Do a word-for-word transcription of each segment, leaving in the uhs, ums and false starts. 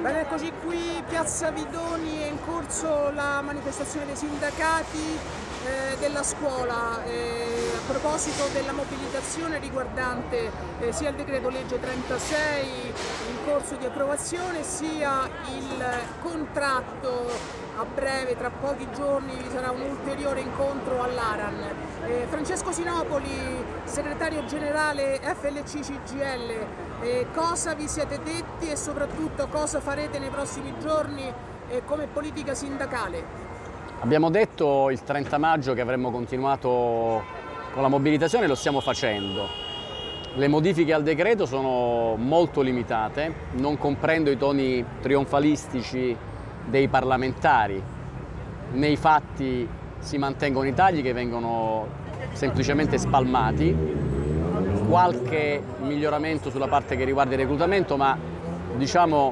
Bene, eccoci qui, Piazza Vidoni, è in corso la manifestazione dei sindacati eh, della scuola eh, a proposito della mobilitazione riguardante eh, sia il decreto legge trentasei in corso di approvazione sia il contratto. A breve, tra pochi giorni, vi sarà un ulteriore incontro all'Aran. Eh, Francesco Sinopoli, segretario generale F L C C G I L, eh, cosa vi siete detti e soprattutto cosa farete nei prossimi giorni eh, come politica sindacale? Abbiamo detto il trenta maggio che avremmo continuato con la mobilitazione e lo stiamo facendo. Le modifiche al decreto sono molto limitate, non comprendo i toni trionfalistici dei parlamentari. Nei fatti si mantengono i tagli che vengono semplicemente spalmati, qualche miglioramento sulla parte che riguarda il reclutamento, ma diciamo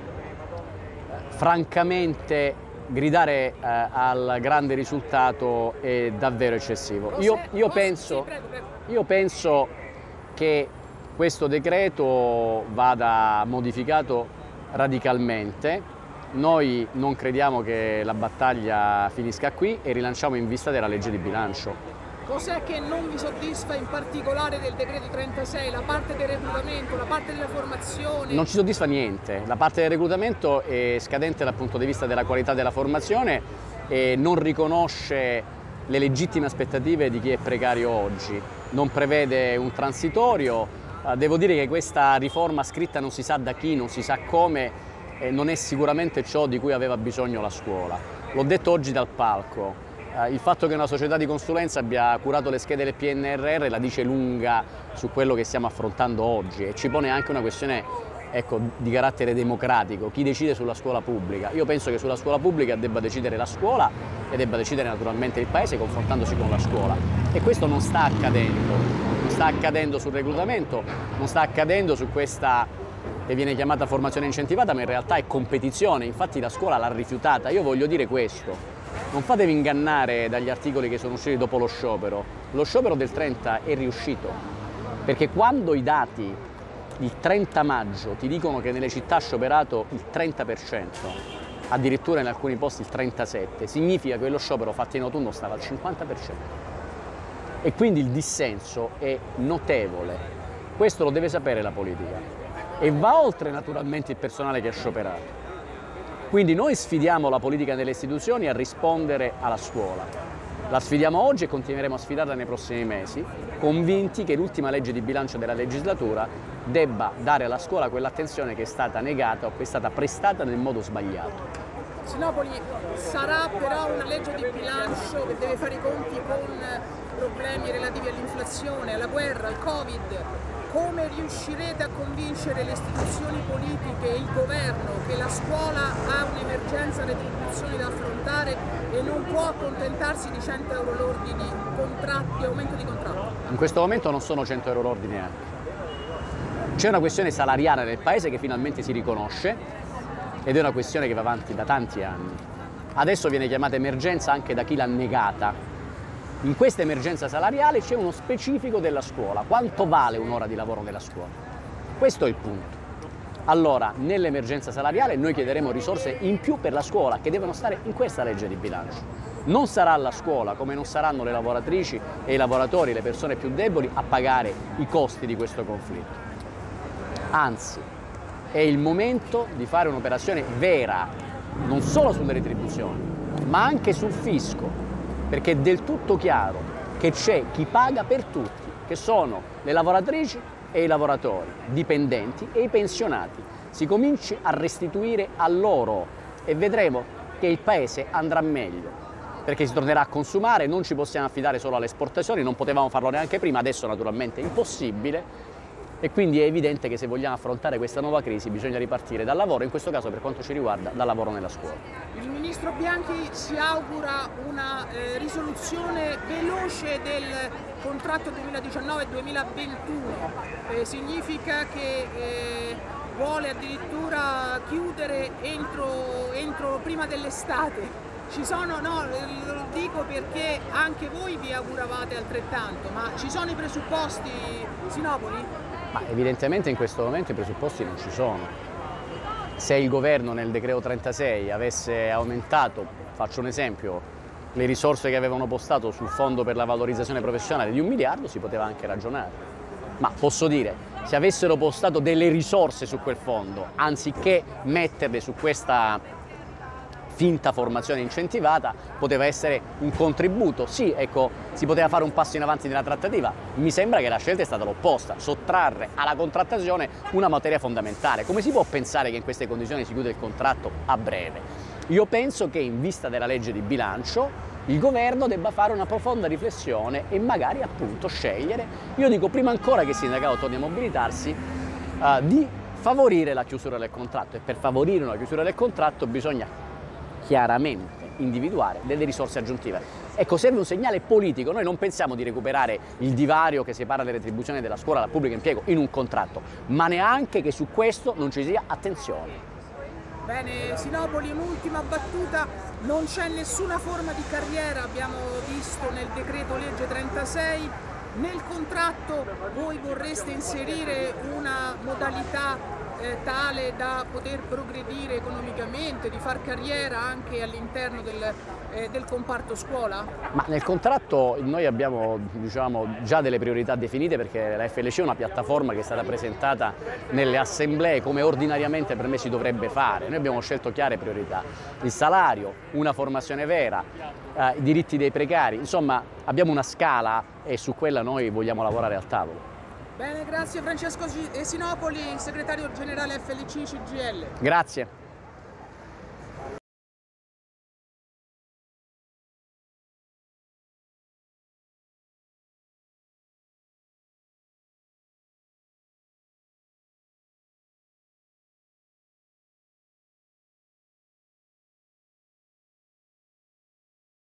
francamente gridare eh, al grande risultato è davvero eccessivo. Io, io, penso, io penso che questo decreto vada modificato radicalmente. Noi non crediamo che la battaglia finisca qui e rilanciamo in vista della legge di bilancio. Cos'è che non vi soddisfa in particolare del decreto trentasei? La parte del reclutamento, la parte della formazione? Non ci soddisfa niente. La parte del reclutamento è scadente dal punto di vista della qualità della formazione e non riconosce le legittime aspettative di chi è precario oggi. Non prevede un transitorio. Devo dire che questa riforma scritta non si sa da chi, non si sa come, e non è sicuramente ciò di cui aveva bisogno la scuola. L'ho detto oggi dal palco, eh, il fatto che una società di consulenza abbia curato le schede del P N R R la dice lunga su quello che stiamo affrontando oggi e ci pone anche una questione ecco, di carattere democratico, chi decide sulla scuola pubblica. Io penso che sulla scuola pubblica debba decidere la scuola e debba decidere naturalmente il Paese confrontandosi con la scuola e questo non sta accadendo, non sta accadendo sul reclutamento, non sta accadendo su questa che viene chiamata formazione incentivata, ma in realtà è competizione, infatti la scuola l'ha rifiutata. Io voglio dire questo, non fatevi ingannare dagli articoli che sono usciti dopo lo sciopero, lo sciopero del trenta è riuscito, perché quando i dati il trenta maggio ti dicono che nelle città ha scioperato il trenta per cento, addirittura in alcuni posti il trentasette per cento, significa che lo sciopero fatto in autunno stava al cinquanta per cento e quindi il dissenso è notevole, questo lo deve sapere la politica. E va oltre naturalmente il personale che ha scioperato. Quindi noi sfidiamo la politica delle istituzioni a rispondere alla scuola. La sfidiamo oggi e continueremo a sfidarla nei prossimi mesi, convinti che l'ultima legge di bilancio della legislatura debba dare alla scuola quell'attenzione che è stata negata o che è stata prestata nel modo sbagliato. Sinopoli, sarà però una legge di bilancio che deve fare i conti con problemi relativi all'inflazione, alla guerra, al Covid. Come riuscirete a convincere le istituzioni politiche e il governo che la scuola ha un'emergenza retribuzioni da affrontare e non può accontentarsi di cento euro lordi di contratti, aumento di contratto? In questo momento non sono cento euro lordi neanche. C'è una questione salariale nel Paese che finalmente si riconosce ed è una questione che va avanti da tanti anni. Adesso viene chiamata emergenza anche da chi l'ha negata. In questa emergenza salariale c'è uno specifico della scuola. Quanto vale un'ora di lavoro della scuola? Questo è il punto. Allora, nell'emergenza salariale noi chiederemo risorse in più per la scuola che devono stare in questa legge di bilancio. Non sarà la scuola, come non saranno le lavoratrici e i lavoratori, le persone più deboli, a pagare i costi di questo conflitto. Anzi, è il momento di fare un'operazione vera, non solo sulle retribuzioni, ma anche sul fisco. Perché è del tutto chiaro che c'è chi paga per tutti, che sono le lavoratrici e i lavoratori, dipendenti e i pensionati. Si cominci a restituire a loro e vedremo che il Paese andrà meglio, perché si tornerà a consumare, non ci possiamo affidare solo alle esportazioni, non potevamo farlo neanche prima, adesso naturalmente è impossibile. E quindi è evidente che se vogliamo affrontare questa nuova crisi bisogna ripartire dal lavoro, in questo caso per quanto ci riguarda dal lavoro nella scuola. Il Ministro Bianchi si augura una eh, risoluzione veloce del contratto duemiladiciannove duemilaventuno, eh, significa che eh, vuole addirittura chiudere entro, entro prima dell'estate. Ci sono, no, lo dico perché anche voi vi auguravate altrettanto, ma ci sono i presupposti, Sinopoli? Ma evidentemente in questo momento i presupposti non ci sono. se il governo nel decreto trentasei avesse aumentato, faccio un esempio, le risorse che avevano postato sul fondo per la valorizzazione professionale di un miliardo, si poteva anche ragionare. Ma posso dire, se avessero postato delle risorse su quel fondo, anziché metterle su questa finta formazione incentivata, poteva essere un contributo. Sì, ecco, si poteva fare un passo in avanti nella trattativa. Mi sembra che la scelta è stata l'opposta, sottrarre alla contrattazione una materia fondamentale. Come si può pensare che in queste condizioni si chiude il contratto a breve? Io penso che in vista della legge di bilancio il governo debba fare una profonda riflessione e magari appunto scegliere, io dico prima ancora che il sindacato torni a mobilitarsi, uh, di favorire la chiusura del contratto, e per favorire una chiusura del contratto bisogna chiaramente individuare delle risorse aggiuntive. Ecco, serve un segnale politico. Noi non pensiamo di recuperare il divario che separa le retribuzioni della scuola dal pubblico impiego in un contratto, ma neanche che su questo non ci sia attenzione. Bene, Sinopoli, un'ultima battuta, non c'è nessuna forma di carriera, abbiamo visto nel decreto legge trentasei, nel contratto voi vorreste inserire una modalità eh, tale da poter progredire economicamente, di far carriera anche all'interno del, eh, del comparto scuola? Ma nel contratto noi abbiamo, diciamo, già delle priorità definite, perché la F L C è una piattaforma che è stata presentata nelle assemblee come ordinariamente per me si dovrebbe fare. Noi abbiamo scelto chiare priorità: il salario, una formazione vera, eh, i diritti dei precari, insomma abbiamo una scala e su quella noi vogliamo lavorare al tavolo. Bene, grazie Francesco Sinopoli, segretario generale F L C C G I L. Grazie.